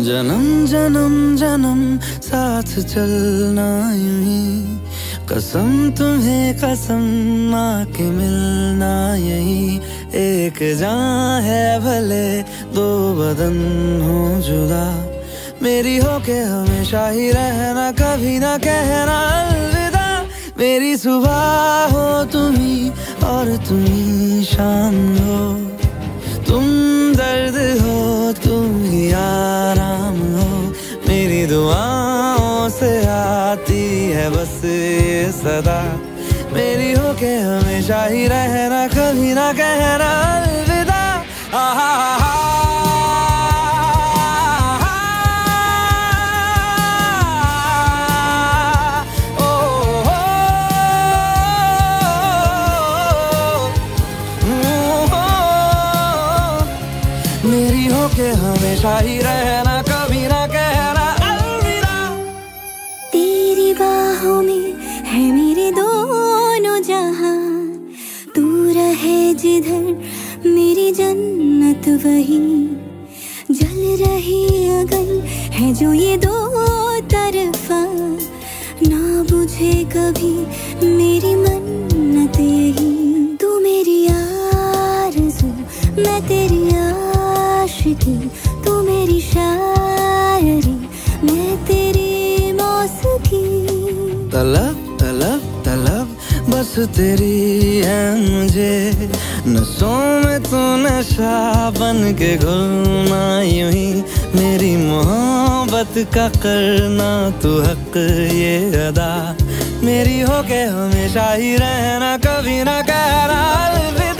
जन्म जन्म जन्म साथ चलना यूं ही, कसम तुम्हें कसम आके मिलना यही। एक जान है भले दो बदन हो जुदा, मेरी होके हमेशा ही रहना, कभी ना कहना अलविदा। मेरी सुबह हो तुम ही और तुम ही शाम हो, तुम दर्द हो तुम ही आराम हो। मेरी दुआओं से आती है बस ये सदा, मेरी होके हमेशा ही रहना, कभी ना कहना अलविदा। मेरी होके हमेशा ही रहना, कभी ना कहना अलविदा। तेरी बाहों में है मेरे दोनों जहां, तू रहे जिधर मेरी जन्नत वही। जल रही अगन है जो ये दो तरफा, ना बुझे कभी मेरी मन्नत यही। तू मेरी आरज़ू मैं तेरी आशिकी, तू मेरी शायरी मैं तेरी मौसीकी। तलब तलब तलब बस तेरी है मुझे, नसों में तू नशा बन के घुलना यूं ही। मेरी मोहब्बत का करना तू हक ये अदा, मेरी होके हमेशा ही रहना, कभी ना कहना अलविदा।